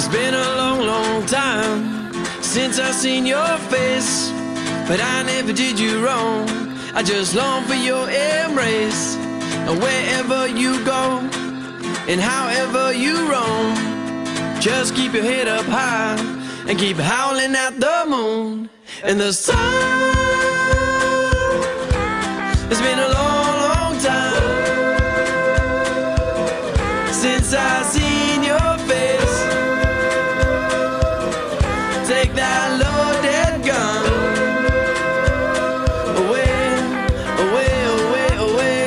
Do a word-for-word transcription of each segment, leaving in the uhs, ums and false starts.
It's been a long, long time since I've seen your face, but I never did you wrong. I just long for your embrace. And wherever you go and however you roam, just keep your head up high and keep howling at the moon and the sun. It's been a long, long time since I've seen your face. Take that loaded gun away, away, away, away.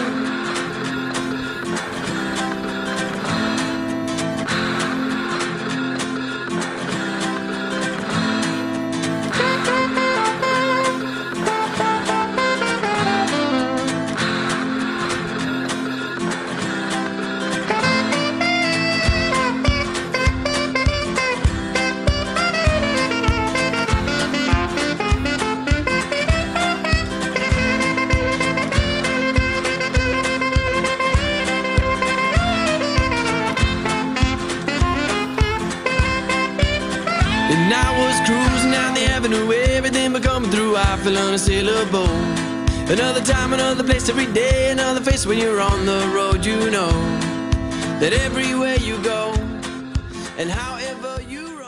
And I was cruising down the avenue, everything but coming through, I feel unassailable. Another time, another place, every day, another face. When you're on the road, you know that everywhere you go and however you